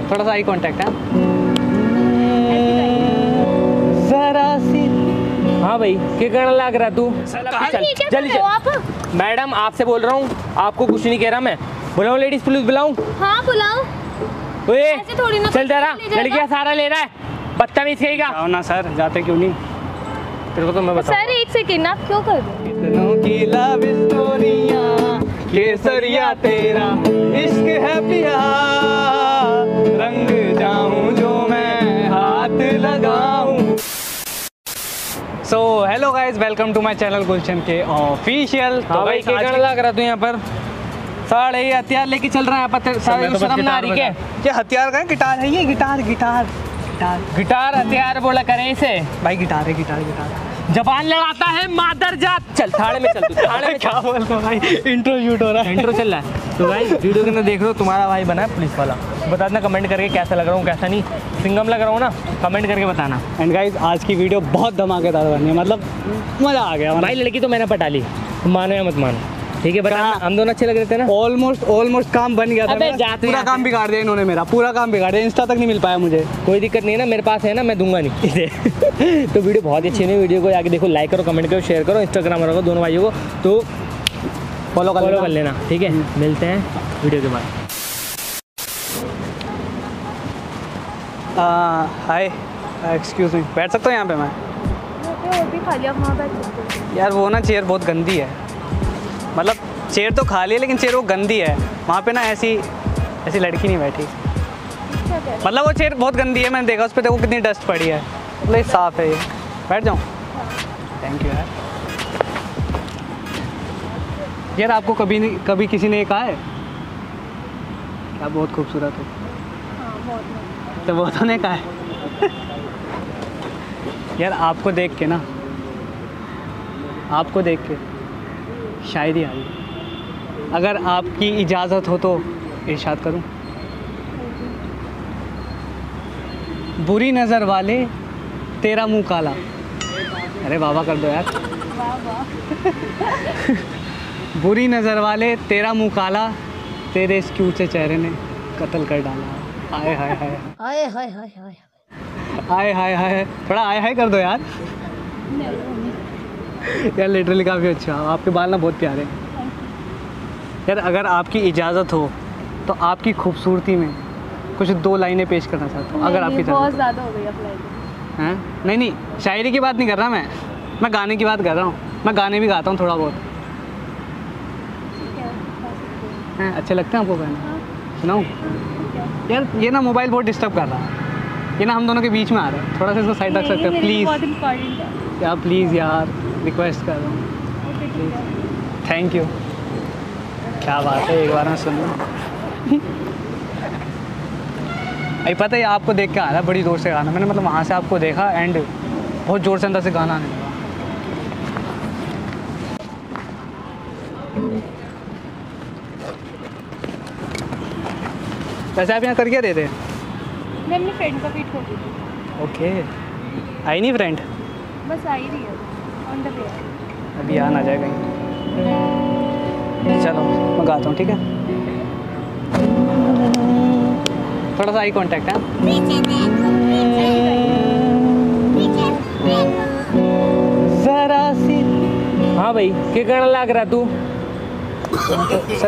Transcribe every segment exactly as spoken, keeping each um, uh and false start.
थोड़ा सा eye contact है जरा सी। हाँ भाई क्या करने लग रहा तू? चल चल आप। मैडम आपसे बोल रहा हूँ, आपको कुछ नहीं कह रहा मैं। बुलाऊँ लेडीज पुलिस बुलाऊँ? हाँ बुलाओ। ओए थोड़ी ना चल जरा, लड़कियाँ सारा ले रहा है, बदतमीज कहेगा। आओ ना सर, जाते क्यों नहीं? तेरे को तो मैं बताऊँ। सर एक सेकंड, आप क्यों कर रहे हो? इतनों की लव स्टोरियां, केसरिया तेरा इश्क है पिया, रंग जाऊं जो मैं हाथ लगाऊं। So hello guys, welcome to my channel Gulshan के ऑफिशियल। तो भाई क्या करने लग रहा तू यहाँ पर? साढ़े ये हथियार लेके चल रहा है यहाँ पर। सारे तो शर्म ना आ रही क्या? ये हथियार का है, गिटार है, ये गिटार गिटार गिटार गिटार हथियार बोला करें इसे? भाई गिटार है, गिटार गिटार जबान लड़ाता है मादर जात। चल थाने में चल तू, थाने में क्या बोल रहा हूँ भाई, इंट्रो शूट हो रहा है। इंट्रो चल रहा है। तो भाई वीडियो के अंदर देख रहे हो तुम्हारा भाई बना है पुलिस वाला। बता देना कमेंट करके कैसा लग रहा हूँ कैसा नहीं। सिंगम लग रहा हूँ ना, कमेंट करके बताना। एंड गाइस आज की वीडियो बहुत धमाकेदार बनी है, मतलब मज़ा आ गया। भाई लड़की तो मैंने पटा ली, मानो या मत मानो, ठीक है? बता हम दोनों अच्छे लग रहे थे ना। ऑलमोस्ट ऑलमोस्ट काम बन गया था मेरा। पूरा काम बिगाड़ दिया इन्होंने, मेरा पूरा काम बिगाड़ दिया। इंस्टा तक नहीं मिल पाया मुझे। कोई दिक्कत नहीं है ना, मेरे पास है ना, मैं दूंगा नहीं। तो वीडियो बहुत ही अच्छी नहीं, वीडियो को आगे देखो, लाइक करो, कमेंट करो, शेयर करो, इंस्टाग्राम रखो दोनों भाइयों को, तो फॉलो कर फॉलो कर लेना, ठीक है? मिलते हैं वीडियो के बाद। हाय एक्सक्यूज मी, बैठ सकता हूँ यहाँ पे मैं? और भी खाली आप वहाँ बैठ सकते हो। यार वो ना चेयर बहुत गंदी है, मतलब चेयर तो खाली है लेकिन चेयर वो गंदी है। वहाँ पे ना ऐसी ऐसी लड़की नहीं बैठी, मतलब वो चेयर बहुत गंदी है। मैंने देखा उस पर, देखो कितनी डस्ट पड़ी है, मतलब साफ़ है ये। बैठ जाऊँ? थैंक यू यार। यार आपको कभी नहीं कभी किसी ने कहा है क्या बहुत खूबसूरत हो? हाँ बहुत। तो वो तो नहीं कहा है। यार आपको देख के ना, आपको देख के शायरी आ रही। अगर आपकी इजाज़त हो तो इरशाद करूं। बुरी नज़र वाले तेरा मुंह काला। अरे बाबा कर दो यार। वाह वाह। बुरी नज़र वाले तेरा मुंह काला, तेरे इस क्यूट से चेहरे ने कत्ल कर डाला। आए हाय हाय हाय हाय हाय हाय आए हाय हाय। थोड़ा आए हाय कर दो यार। यार लिटरली काफ़ी अच्छा, आपके बाल ना बहुत प्यारे हैं। यार अगर आपकी इजाज़त हो तो आपकी खूबसूरती में कुछ दो लाइनें पेश करना चाहता हूँ, अगर आपकी बहुत इजाज़त ज़्यादा हो गई अप्लाई। हैं? नहीं नहीं, शायरी की बात नहीं कर रहा मैं मैं गाने की बात कर रहा हूँ। मैं गाने भी गाता हूँ थोड़ा बहुत। हैं अच्छे लगते हैं आपको गाने? सुनाऊँ? यार ये ना मोबाइल बहुत डिस्टर्ब कर रहा है, ये ना हम दोनों के बीच में आ रहा है, थोड़ा सा इसको साइड रख सकते हैं प्लीज़? बहुत इम्पोर्टेंट है यार प्लीज़ यार, रिक्वेस्ट कर रहा हूँ। Thank you. क्या बात है, एक बार मैं सुन लूँ। अभी पता है आपको देख के आ रहा है बड़ी जोर से गाना। मैंने मतलब वहाँ से आपको देखा एंड बहुत ज़ोर से अंदर से गाना आने लगा। वैसे आप यहाँ कर क्या रहे थे? मैं अपनी फ्रेंड का वेट कर रही थी। ओके, आई नहीं फ्रेंड? बस आ ही रही है, ऑन द वे। अभी आ ना जाए कहीं। चलो मैं गाता हूँ, ठीक है? थोड़ा सा आई कांटेक्ट है। जरा सी। हाँ भाई क्या करने लग रहा तू? सर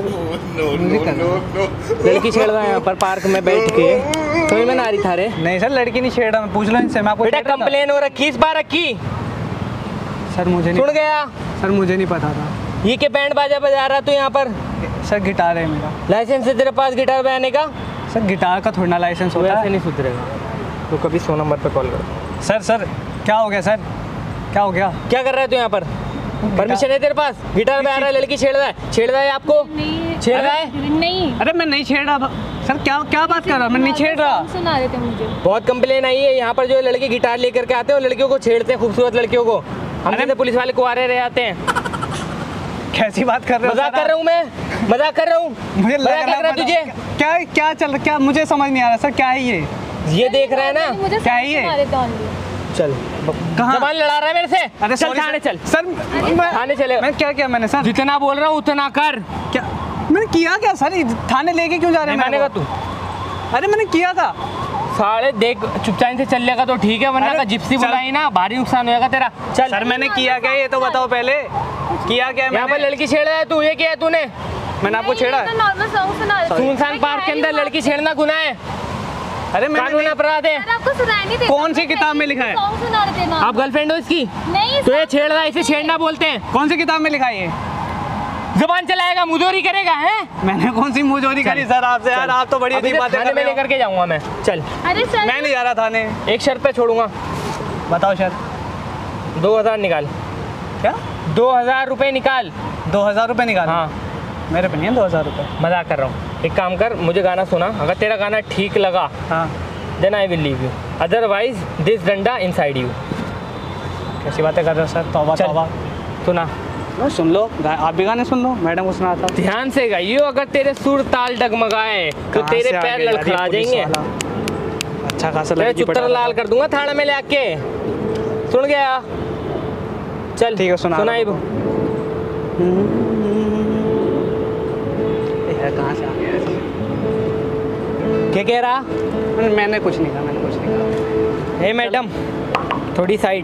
लड़की छेड़ रहा है यहाँ पर पार्क में बैठ के, तो मैं ना रही था रे। नहीं सर, लड़की नहीं छेड़ रहा मैं, पूछ लो इनसे। मैं आपको बेटा छेड़ रहा था? कंप्लेन हो रखी इस बार रखी। सर मुझे नहीं सुन गया? सर मुझे नहीं पता था। ये के बैंड बाजा बजा रहा तू यहाँ पर? सर गिटार है मेरा। लाइसेंस है तेरे पास गिटार बजाने का? सर गिटार का थोड़ा ना लाइसेंस होता वैसे है। नहीं सुधरेगा तो कभी सौ नंबर पे कॉल कर। सर सर क्या हो गया सर, क्या हो गया? क्या कर रहा है तू यहाँ पर? परमिशन है तेरे पास? गिटार बजा रहा है, लड़की छेड़ रहा है, छेड़ रहा है आपको? नहीं छेड़ रहा है? नहीं। अरे मैं नहीं छेड़ रहा सर। क्या क्या बात कर रहा हूँ? मैं नहीं छेड़ रहा। सुना रहे थे मुझे। बहुत कंप्लेन आई है यहाँ पर, जो लड़के गिटार लेकर के आते हैं और लड़कियों को छेड़ते हैं, खूबसूरत लड़कियों को। हमसे पुलिस वाले कुआरे रह जाते हैं। कैसी बात कर रहे हो? मजाक कर रहा हूँ मैं, मजाक कर रहा हूँ। मुझे मजाक लग रहा है तुझे? क्या क्या चल रहा, क्या मुझे समझ नहीं आ रहा सर। क्या है ये? ये देख रहा है ना? मुझे क्या है ये? सुना रहे थे only। चल कहाँ? जबान लड़ा रहा है मेरे से? अरे चल sorry थाने सर। चल। सर मैं थाने चले। मैं क्या किया मैंने सर? जितना बोल रहा हूँ उतना कर। क्या मैंने किया क्या सर? थाने लेके क्यों जा रहे हैं? मानेगा तू? अरे मैंने किया था। साले देख चुपचाप से चल लेगा तो ठीक है, वरना अरे का जिप्सी चल। बुलाई ना भारी नुकसान होएगा तेरा। चल सर मैंने किया क्या ये तो बताओ पहले, किया क्या यहाँ पर मैंने? लड़की छेड़ रहा है तू, ये किया है तूने? मैंने आपको छेड़ा है? नॉर्मल सॉन्ग सुना रहे थे। सुनसान पार्क के अंदर लड़की छेड़ना गुनाह है, अरे मैंने कानून नहीं- अपराध है। सर आपको सुनाई नहीं देता। कौन सी किताब में लिखा है? सॉन्ग सुना रहे थे ना। आप गर्लफ्रेंड हो इसकी? नहीं तो ये सर। छेड़ रहा है, इसे छेड़ना बोलते हैं। कौन सी किताब में लिखा है ये? जुबान चलाएगा, मुजोरी करेगा है। मैंने कौन सी मुंहजोरी करी सर आपसे? यार आप तो बड़ी अभी अजीब तो बातें थाने कर में रहे हो। लेकर के जाऊंगा मैं। चल अरे सर मैं नहीं जा रहा थाने। एक शर्त पे छोड़ूंगा, बताओ सर। दो हजार निकाल। क्या? दो हजार रुपये निकाल। दो हजार रुपये निकाल? हाँ मेरे पे नहीं है दो हजार रुपये। मजाक कर रहा हूँ। एक काम कर, मुझे गाना सुना, अगर तेरा गाना ठीक लगा हाँ then I will leave you, otherwise this डंडा इनसाइड यू। कैसी बातें कर रहे हो सर? तौबा चल। तौबा। सुना, लो सुन लो, गा- आप भी गाने सुन लो, मैडम को सुनाता हूँ। ध्यान से गाइयो, अगर तेरे सुर ताल डगमगाए तो कहाँ तेरे से आ पैर गया यार ये लड़खड़ा पुलिस जाएंगे। वाला? अच्छा खासा तेरे लड़की चुत्तर पटा लाल कर दूंगा थाने में ले आके। सुन गया? चल ठीक है, सुना सुनाई। यार कहाँ से आ गया ऐसे? क्या कह रहा? मैंने- मैंने कुछ नहीं कहा, मैंने कुछ नहीं कहा। हे मैडम थोड़ी साइड।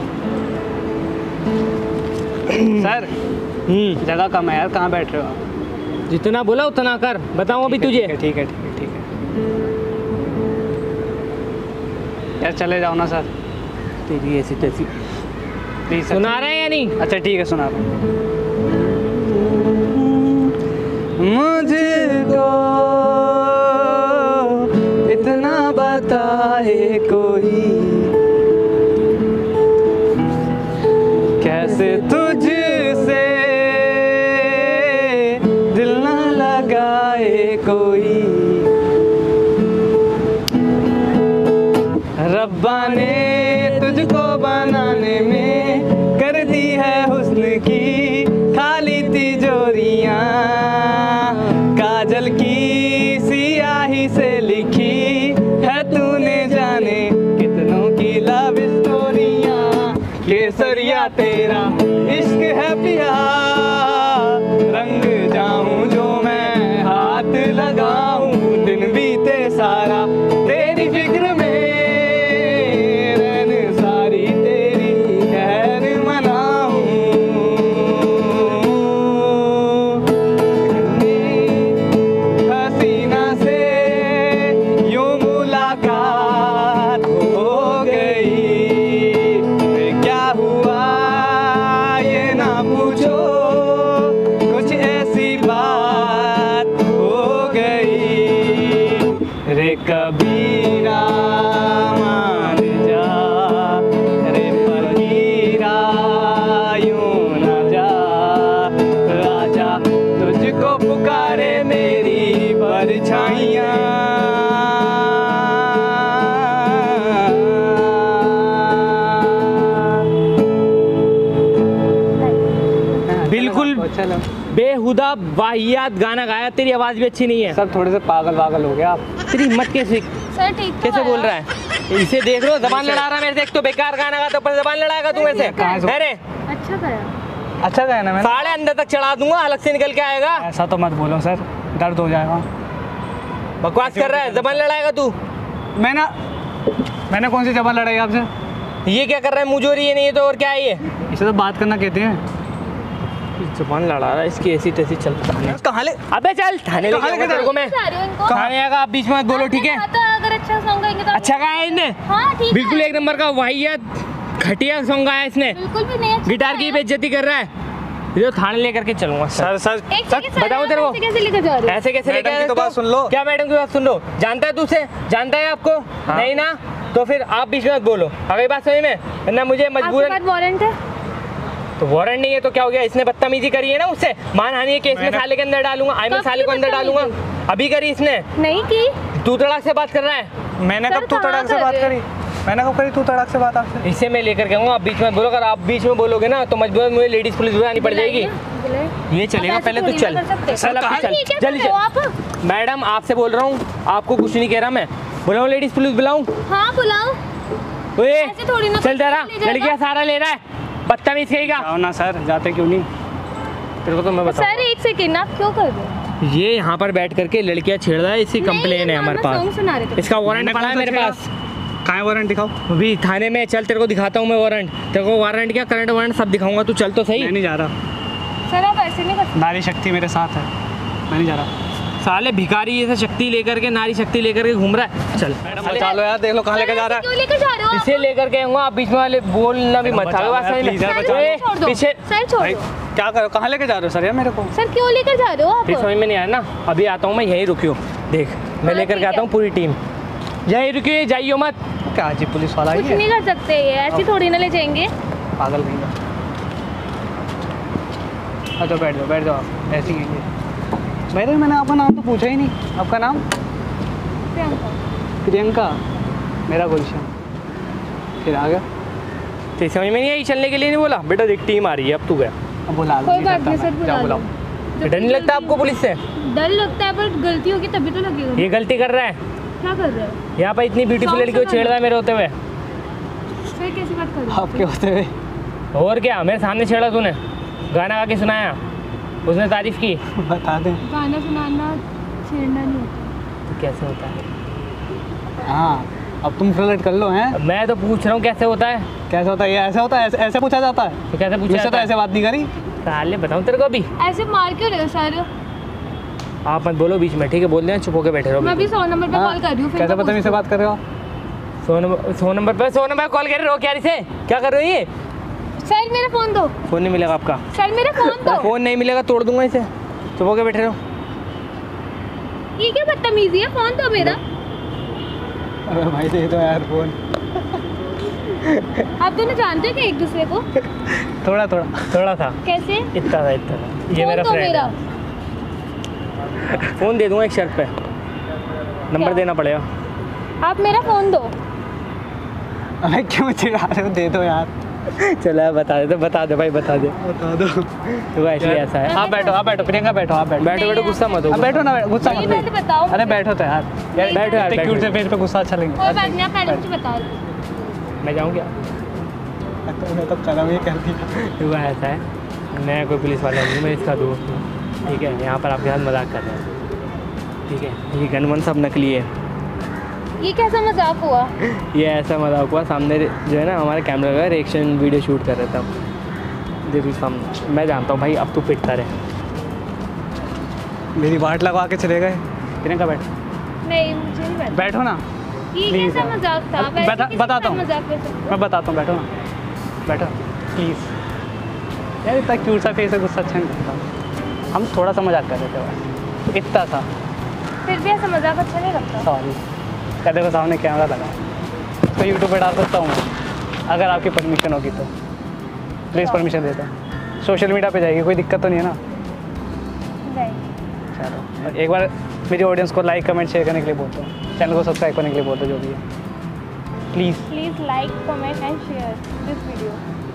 सर हम्म जगह कम है यार, कहाँ बैठ रहे हो आप? जितना बोला उतना कर, बताऊँ अभी ठीक है, तुझे? ठीक है ठीक है ठीक है ठीक है यार चले जाओ ना सर, तेरी ऐसी तैसी। Please sir. सुना रहे हैं या नहीं? अच्छा ठीक है, सुना रहा हूँ। मुझको इतना बताए कोई, कैसे तुझसे दिल ना लगाए कोई। रब्बा ने तुझको बनाने में कर दी है हुस्न की खाली तिजोरियां, काजल की सियाही से लिखी है तूने जाने कितनों की लव स्टोरियां। केसरिया तेरा इश्क है पिया, रंग जाऊं जो मैं हाथ लगाऊं, दिन बीते सारा तेरी फिक्र में, रैन सारी तेरी खैर मनाऊं। हसीना से यूं मुलाकात हो गई, क्या हुआ ये ना पूछो, कुछ ऐसी बात हो गई। रे कबीरा मान जा, रे फकीरा यूं न जा, राजा तुझको पुकारे मेरी परछाइयाँ। बिल्कुल चलो बेहुदा वाहियात गाना गाया, तेरी आवाज़ भी अच्छी नहीं है। सर थोड़े से पागल वागल हो गया आप। तेरी हिम्मत कैसे सर ठीक तो कैसे है। बोल रहा है? इसे देख लो, जबान लड़ा रहा है मेरे से। एक तो बेकार गाना गा, तो ऊपर जबान लड़ाएगा तू मेरे से। कहाँ से- अरे अच्छा गया। अच्छा गाया ना मैंने? साढ़े अंदर तक चढ़ा दूंगा, अलग से निकल के आएगा। ऐसा तो मत बोलो सर, दर्द हो जाएगा। बकवास कर रहा है, जबान लड़ाएगा तू। मैंने मैंने कौन सी जबान लड़ाई आपसे? ये क्या कर रहा है? मुझोरी ये नहीं है तो और क्या है ये? इसे तो बात करना कहते हैं। जबान लड़ा रहा है, इसकी ऐसी तैसी चलता है। कहाँ ले? अबे चल थाने लेके कहाँ लेके जाऊंगा तेरे को मैं। बता रही हूँ इनको। थाने आएगा, आप बीच में मत बोलो, ठीक है? हाँ, तो अगर अच्छा सॉन्ग गाएंगे तो अच्छा गाया इसने, हाँ ठीक बिल्कुल है। एक नंबर का वाहियात घटिया सॉन्ग गाया इसने। बिल्कुल भी नहीं अच्छा गिटार की गाया। बेइज्जती कर रहा है। ये तो थाने लेकर के चलूंगा सर सर एक सर, सेकंड सर, बताऊं तेरे को? ऐसे कैसे लेकर जा रहे हो? ऐसे कैसे लेके मैडम आए की तो इसको? बात सुन लो। क्या मैडम की बात सुन लो? जानता है तू उसे? जानता है आपको? हाँ। नहीं ना, तो फिर आप बीच में मत बोलो। अगर बात समझ में ना, मुझे आपके मजबूरन। पास वारंट है? तो वारंट नहीं है तो क्या हो गया? इसने बदतमीजी करी है ना उससे, मानहानि के केस में मैंने- साले के अंदर डालूंगा, आई में कब साले की को अंदर डालूंगा। बदतमीजी? अभी करी इसने, नहीं की। तू तड़ाक से बात कर रहा है। मैंने सर, कब तू कहाँ तड़ाक से कर बात रहे? करी? मैंने कब करी तू तड़ाक से बात आपसे? इसे मैं लेकर के आऊंगा, आप बीच में बोलो। अगर आप बीच में बोलोगे ना तो मजबूरन मुझे लेडीज पुलिस बुलानी पड़ जाएगी। ये चलेगा, आप ऐसे पहले तू थोड़ी चल ना कर सकते। चल अभी अरे चल ये क्या जल्दी कर रहे हो चल। आप? मैडम आपसे बोल रहा हूँ, आपको कुछ नहीं कह रहा मैं। बुलाऊं लेडीज पुलिस बुलाऊं? हाँ बुलाओ। ओए ऐसे थोड़ी ना चल कोई जरा, ले जाएगा। लड़कियां सारा ले रहा है, बदतमीज कहेगा। आओ ना सर, जाते क्यों नहीं? तेरे को तो मैं बताऊं। सर एक सेकेंड, आप क्यों कर रहे हो? ये यहाँ पर बैठ करके लड़कियाँ छेड़ रहा है, इसकी कंप्लेन है हमारे सॉन्ग सुना रहे पास। थे। इसका वारंट मैंने पड़ा है कौन सा मेरे छेड़ा? पास। कहाँ है वारंट, दिखाओ। अभी थाने में चल, तेरे को दिखाता हूँ मैं वारंट। तेरे को वारंट क्या, करंट वारंट सब दिखाऊंगा, तू चल तो सही। मैं नहीं जा रहा, सर आप ऐसे नहीं कर नारी शक्ति मेरे साथ है, मैं नहीं जा रहा। साले भिखारी जैसे शक्ति लेकर के, नारी शक्ति लेकर के घूम रहा है। चल बचा लो यार, देख लो कहाँ लेके जा रहा क्यों लेकर जा रहे हो आप? इसे लेकर के आऊंगा, आप बीच में वाले बोलना भी मत। बचा लो यार, please यार, बचा लो। ए, छोड़ दो पीछे सर, छोड़ भाई। दो क्या करो, कहाँ लेके जा रहे हो सर यार मेरे को? सर, क्यों लेकर जा रहे हो आप? फिर समझ में नहीं आया ना, अभी आता हूँ मैं, यहीं रुकियो। देख मैं हाँ, लेकर ठीक के आता है। हूँ पूरी टीम, यहीं रुकियो, जाइयो मत। क्या जी पुलिस वाला कुछ ही है, नहीं कर सकते ये, ऐसी थोड़ी ना ले जाएंगे। पागल नहीं है। अच्छा बैठ जाओ, बैठ जाओ आप, ऐसे ही है। मैंने मैंने आपका नाम तो पूछा ही नहीं, आपका नाम? प्रियंका। प्रियंका, मेरा गुलशन। फिर आ गया, तो समझ में नहीं आई, चलने के लिए नहीं बोला? बेटा देख टीम आ रही है, अब तू गया। अब बुला लो, कोई नहीं बात करता नहीं सर, मैं। बुला जाओ लो। बुलाओ। जब डर नहीं लगता आपको पुलिस से? डर लगता है, पर गलती होगी तभी तो लगेगा। ये गलती कर रहा है, क्या कर रहे हो यहाँ पर इतनी ब्यूटीफुल Song लड़की को सुना छेड़ रहा है मेरे होते हुए। सर? कैसी बात कर रहे हो? आपके होते हुए और क्या, मेरे सामने छेड़ा तूने, गाना गा के सुनाया, उसने तारीफ की। बता दें। गाना सुनाना छेड़ना नहीं होता। तो कैसे होता है? हाँ, अब तुम फ्लर्ट कर लो हैं। अब मैं तो पूछ रहा हूँ कैसे होता है। कैसे होता है ये? ऐसे होता है, ऐसे, ऐसे पूछा जाता है? तो कैसे पूछा मुझसे तो जाता है? ऐसे बात नहीं करी। साले बताऊँ तेरे को अभी? ऐसे मार क्यों रहे हो सर? आप मत बोलो बीच में, ठीक है? बोल देना, चुप होके बैठे रहो। मैं अभी सौ नंबर पे हाँ, कॉल कर रही हूँ। फिर कैसे मैं बदतमीजी से पूछती बात कर रहे हो? सौ नंबर सौ नंबर पे सौ नंबर कॉल कर रहे हो क्या? इसे क्या कर रही है? हूँ। सर मेरा फोन दो। फोन नहीं मिलेगा आपका, सर मेरा फोन दो। फोन नहीं मिलेगा, तोड़ दूंगा इसे। चुप होके बैठे रहो। ये क्या बदतमीजी है? फोन दो मेरा। अरे भाई दे दो यार फोन। आप दोनों जानते हो कि एक दूसरे को? थोड़ा थोड़ा। थोड़ा था, कैसे? इतना था, इतना था। ये फोन मेरा दो फ्रेंड मेरा। है। फोन दे दूंगा एक शर्त पे, नंबर क्या? देना पड़ेगा। आप मेरा फोन दो। अरे क्यों चिढ़ा रहे हो? दे दो यार। चलो यार, बता दे, तो बता दे भाई, बता दे। बता दो। तो ऐसे ही ऐसा है। आप बैठो, आप बैठो, प्रियंका बैठो, आप बैठो। बैठो बैठो, गुस्सा मत हो। अब बैठो ना, गुस्सा नहीं, मत पहले करो। बताओ अरे मुझे। बैठो तो यार। नहीं, बैठो यार, इतने बैठो। क्यूट से फेस पे गुस्सा अच्छा कोई लगेगा। बात नहीं, आप पहले मुझे बता दो। मैं जाऊँ क्या? मैं तो कदम ही कर दिया। तो ऐसा है, मैं कोई पुलिस वाला नहीं हूँ, मैं इसका दोस्त हूँ, ठीक है? यहाँ पर आपके साथ मजाक कर रहे हैं, ठीक है? ये गन वन सब नकली है। ये कैसा मजाक हुआ? ये ऐसा मजाक हुआ, सामने जो है ना हमारे कैमरा का रिएक्शन वीडियो शूट कर रहे थे हम। देखो सामने, मैं जानता हूँ भाई, अब तू पिटता रहे। मेरी वाट लगवा के चले गए। प्रियंका बैठ, नहीं, मुझे नहीं पता। बैठो ना। ये Please कैसा यार। मजाक था? अब वैसे बता- किसी बताता का हूँ। मजाक कर सकते हो? मैं बताता हूँ, बैठो ना, बैठो प्लीज़। यार इतना क्यूट सा फेस है, गुस्सा अच्छा नहीं लगता। हम थोड़ा सा मजाक कर रहे थे बस, इतना सा। फिर भी ऐसा मजाक अच्छा नहीं लगता। सॉरी। कहते को सामने कैमरा लगा, तो यूट्यूब पे डाल सकता हूँ मैं, अगर आपकी परमिशन होगी तो। प्लीज़ परमिशन देता हूँ। सोशल मीडिया पे जाएगी, कोई दिक्कत तो नहीं है ना? नहीं। चलो, और एक बार मेरी ऑडियंस को लाइक कमेंट शेयर करने के लिए बोलता हूँ, चैनल को सब्सक्राइब करने के लिए बोलता हूँ, जो भी है please. Please like, comment and share this video.